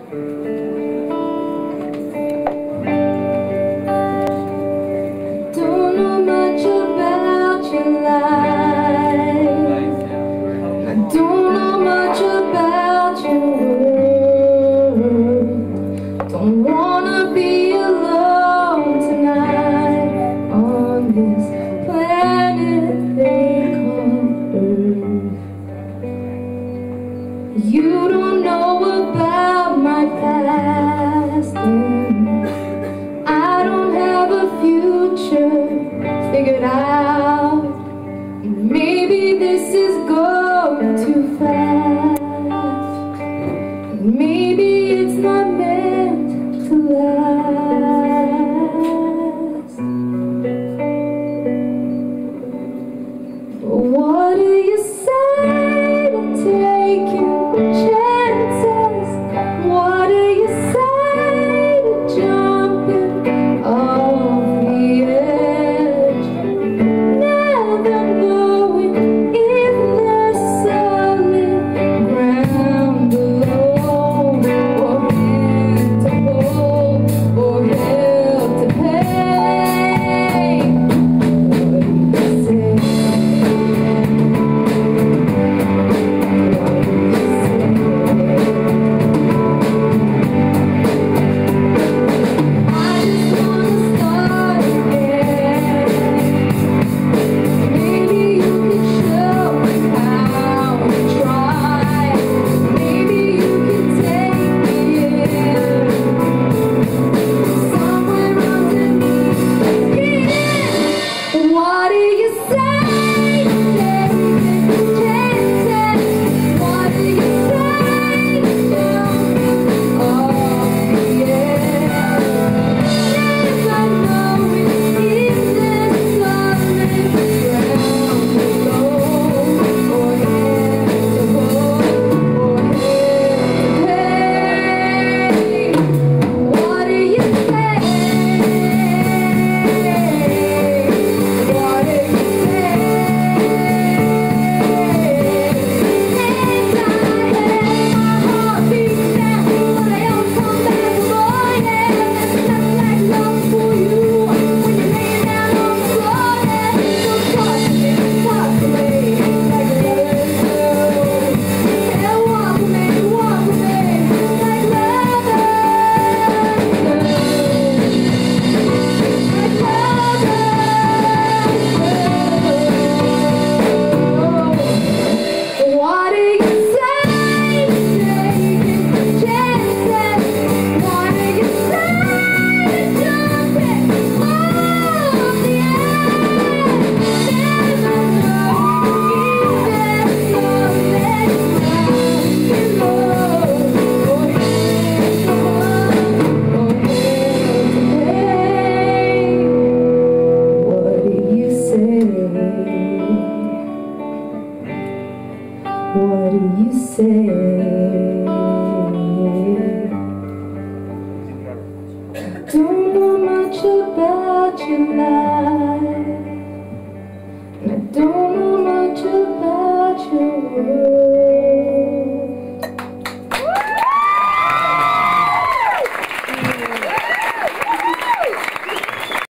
Don't know much about your life. I don't know much about your world. Don't wanna be alone tonight on this planet they call Earth. You don't know about my past, and I don't have a future figured out. Maybe this is going too fast. Maybe it's not meant to last. But what do you say to taking chances? What do you say to jumping off the edge? Never knowing if there's solid ground below, or hand to hold, or help to pay. What do you say? What do you say? What do you say to jumping off the edge? Never knowing if there's solid ground below, or hand to hold, or help to pay. What do you say? What do you say? Don't know much about your life.